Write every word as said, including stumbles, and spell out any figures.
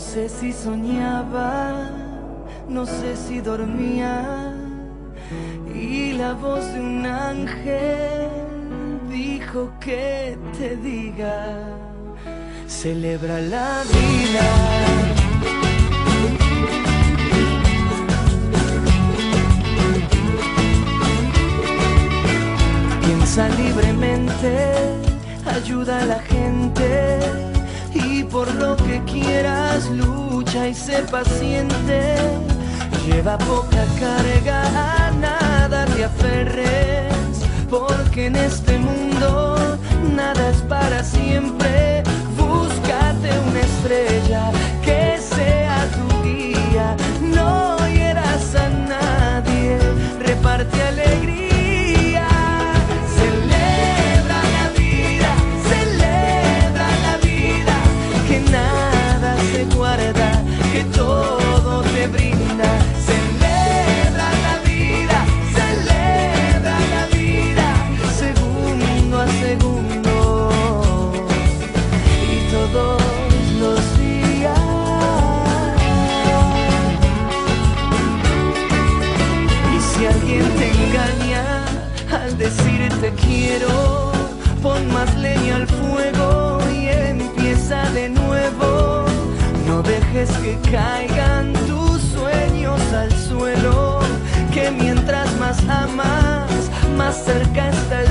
sé si soñaba, no sé si dormía, y la voz de un ángel dijo que te diga: celebra la vida. Piensa libremente, ayuda a la gente, y por lo que quieras lucha y sé paciente. Lleva poca carga, a nada te aferres, porque en este mundo nada es para siempre. Búscate una estrella que sea tu guía, no hieras a nadie, reparte alegría. Que todo te brinda. Celebra la vida, celebra la vida, segundo a segundo y todos los días. Y si alguien te engaña al decirte quiero, pon más leña al fuego y empieza de nuevo. No dejes que caigan tus sueños al suelo, que mientras más amas, más cerca está